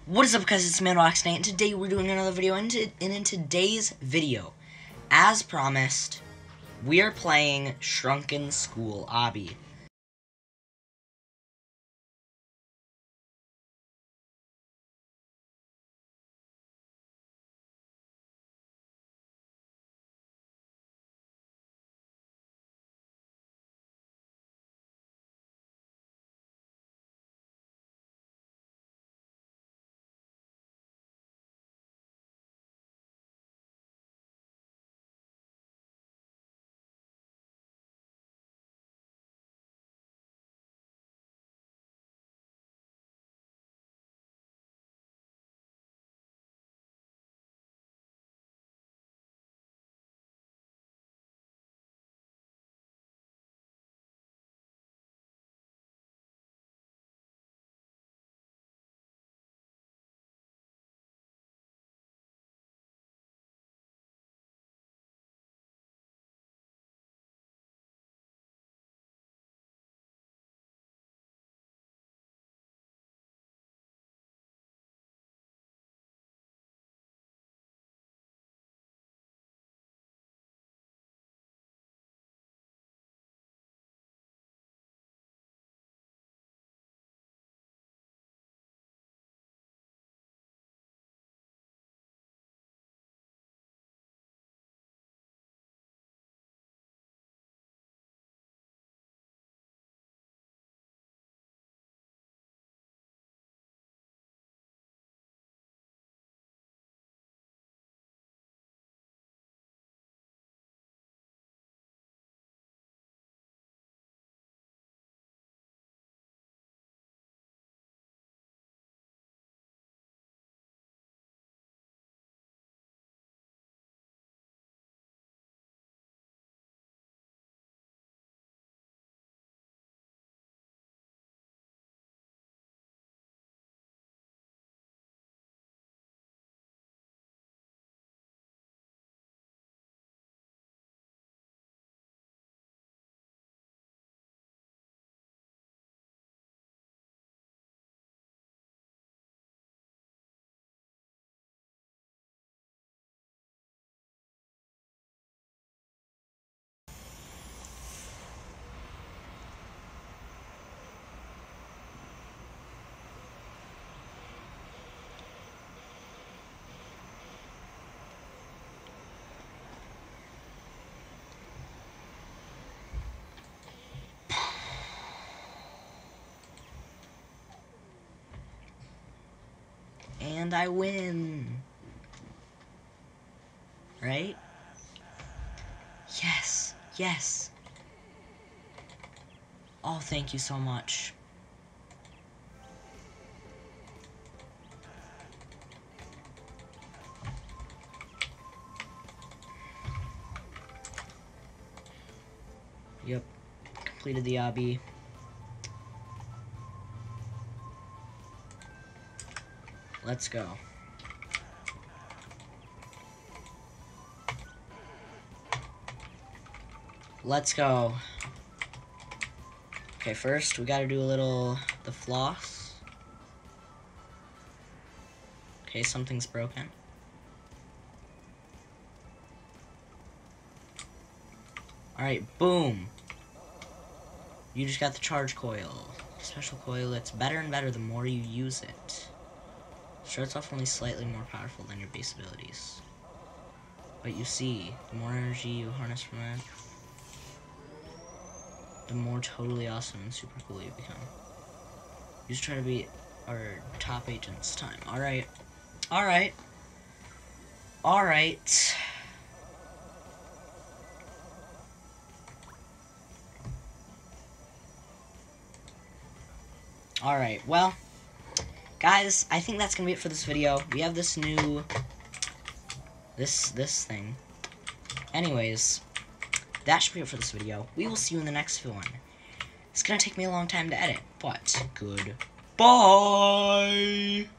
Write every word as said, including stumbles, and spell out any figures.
What is up, guys? It's N B O X Banana Inc, and today we're doing another video, and in today's video, as promised, we are playing Shrunken School Obby. And I win. Right? Yes. Yes. Oh, thank you so much. Yep. Completed the obby. Let's go. Let's go. Okay, first we gotta do a little the floss. Okay, something's broken. Alright, boom. You just got the charge coil. Special coil, it's better and better the more you use it. Starts off only slightly more powerful than your base abilities. But you see, the more energy you harness from it, the more totally awesome and super cool you become. You just try to beat our top agent's time. Alright. Alright. Alright. Alright, well, guys, I think that's gonna be it for this video. We have this new, this, this thing. Anyways, that should be it for this video. We will see you in the next one. It's gonna take me a long time to edit, but goodbye!